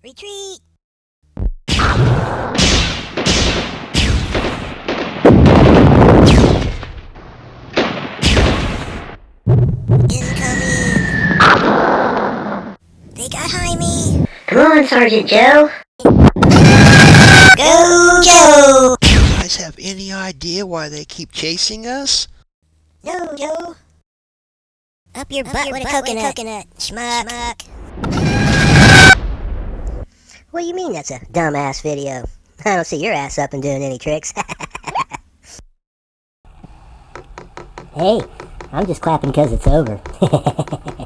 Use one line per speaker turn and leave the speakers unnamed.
Retreat! Incoming! They got Jaime!
Come on, Sargent Joe!
Go, Joe!
Do you guys have any idea why they keep chasing us?
No, Joe! Up your butt with a coconut. Schmuck.
What do you mean that's a dumbass video? I don't see your ass up and doing any tricks. Hey, I'm just clapping 'cause it's over.